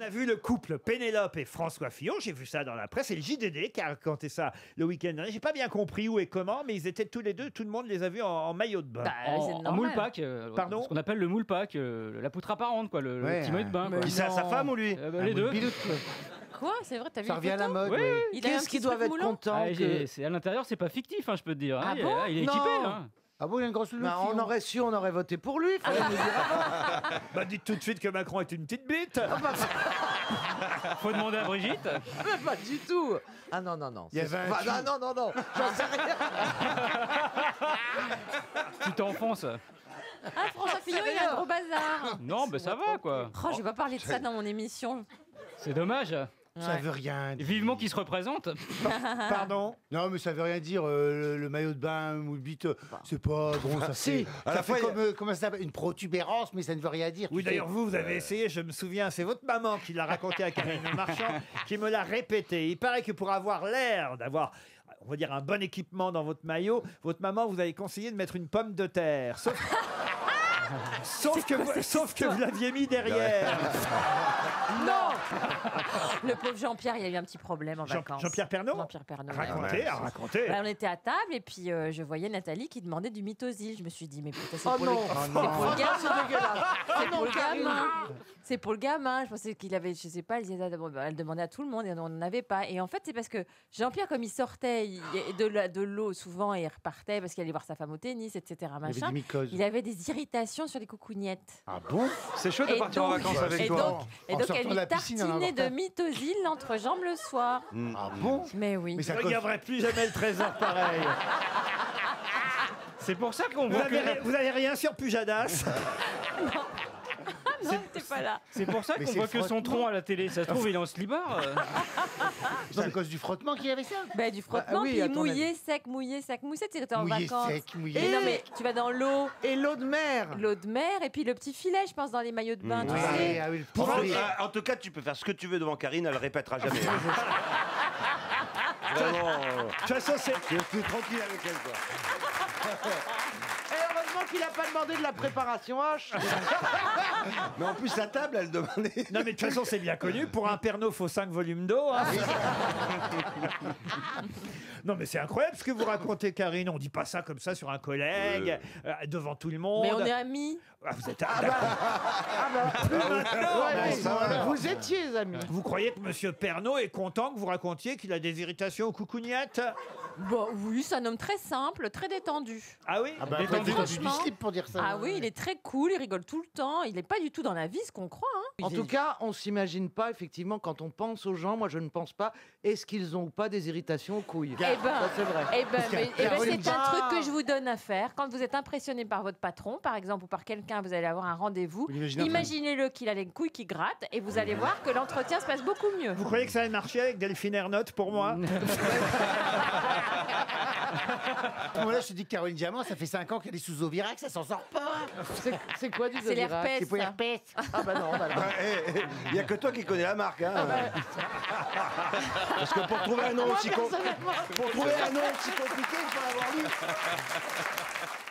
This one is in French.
On a vu le couple Pénélope et François Fillon, j'ai vu ça dans la presse, et le JDD qui a raconté ça le week-end dernier. J'ai pas bien compris où et comment, mais ils étaient tous les deux, tout le monde les a vus en maillot de bain. En moule pack. Pardon, ce qu'on appelle le moule pack, la poutre apparente, quoi, le petit maillot de bain. Quoi. Qui c'est, sa femme ou lui? Les deux. Quoi? C'est vrai, t'as vu Ça les revient à la photos? mode. Oui, oui. Qu'est-ce qu'ils doivent être contents C'est à l'intérieur, c'est pas fictif, hein, je peux te dire. Ah hein. bon Il est Non. équipé. Hein. Ah bon, il y a une grosse loupe. Bah, on aurait su, on aurait voté pour lui. Fallait nous dire. bah dites tout de suite que Macron est une petite bite. Faut demander à Brigitte. Pas du tout. Ah non, non, non. Il y avait un Enfin, non. J'en sais rien. Tu t'enfonces. Ah, François Fillon, il a un gros bazar. Non, mais ça va, quoi. Oh, je vais pas parler de ça dans mon émission. C'est dommage. Ça veut rien dire. Vivement qu'il se représente. Pardon. Non, mais ça veut rien dire. Le maillot de bain ou le bite, c'est pas bon. Ça Si. fait, À ça la fait fois, comme comment ça s'appelle, une protubérance, mais ça ne veut rien dire. Oui, tu sais. d'ailleurs, vous avez essayé, je me souviens, c'est votre maman qui l'a raconté à Karine Marchand, qui me l'a répété. Il paraît que pour avoir l'air d'avoir, on va dire, un bon équipement dans votre maillot, votre maman vous avait conseillé de mettre une pomme de terre. Sauf que vous l'aviez mis derrière. Non. Le pauvre Jean-Pierre, il y a eu un petit problème en vacances. Jean-Pierre Pernaut. Jean-Pierre Pernaut. Racontez. Bah, on était à table et puis je voyais Nathalie qui demandait du mythosil. Je me suis dit, mais putain, c'est Oh pour, non. le gamin. C'est pour le Karine. gamin. C'est pour le gamin. Je pensais qu'il avait, je sais pas, elle demandait à tout le monde et on n'en avait pas. Et en fait, c'est parce que Jean-Pierre, comme il sortait de l'eau souvent et il repartait parce qu'il allait voir sa femme au tennis, etc. Machin, il avait des irritations sur les coucougnettes. Ah bon? C'est chaud de partir en vacances avec toi. Et donc elle lui tartinait de mythosil l'entrejambe le soir. Ah bon? Mais oui. Mais Je ça ne regarderai plus jamais le trésor pareil. C'est pour ça qu'on Vous voit que... avez rien sur Pujadas? Non, t'es pas là. C'est pour ça Mais qu'on c'est voit que son frottement. tronc à la télé. Ça se trouve, il est en slibard. C'est à cause du frottement qu'il y avait ça? Bah, du frottement, oui, puis à ton mouillé, sec, mouillé, sec, moussé, tu étais en Mouillé, vacances. sec, mouillé. Mais non, mais tu vas dans l'eau, Et l'eau de mer. et puis le petit filet, je pense, dans les maillots de bain, tu Ah sais. oui, ah oui, le Pour petit- en tout cas, tu peux faire ce que tu veux devant Karine, elle répétera jamais. Vraiment. De toute façon, c'est... Je suis tranquille avec elle, quoi. Et heureusement qu'il a pas demandé de la préparation H. Mais en plus, la table, elle demandait. Non, mais de toute façon, c'est bien connu. Pour un Pernod, il faut 5 volumes d'eau. Hein. Non, mais c'est incroyable ce que vous racontez, Karine. On dit pas ça comme ça sur un collègue, devant tout le monde. Mais on est amis. Ah, vous êtes... Vous étiez les amis. Vous croyez que Monsieur Pernod est content que vous racontiez qu'il a des irritations aux coucougnettes? Bon, oui, c'est un homme très simple, très détendu. Ah oui? Ah bah, Détendu. t'as du Franchement. slip pour dire ça. Ah oui, il est très cool, il rigole tout le temps. Il n'est pas du tout dans la vie, ce qu'on croit. Hein. En tout cas, on s'imagine pas, effectivement, quand on pense aux gens, moi je ne pense pas, est-ce qu'ils ont ou pas des irritations aux couilles? Eh ben, Ça, c'est vrai. c'est un truc que je vous donne à faire. Quand vous êtes impressionné par votre patron, par exemple, ou par quelqu'un, vous allez avoir un rendez-vous. Imaginez-le qu'il a les couilles qui grattent et vous allez voir que l'entretien se passe beaucoup mieux. Vous croyez que ça a marché avec Delphine Ernotte pour moi? Moi, là, je te dis que Caroline Diamant, ça fait 5 ans qu'elle est sous Ovirac, ça s'en sort pas. C'est quoi du C'est Zovirac? l'herpès. C'est pour l'herpès. Ah bah non, bah non. Il n'y a que toi qui connais la marque. Hein. Parce que pour trouver un nom aussi compliqué, il faut l'avoir lu.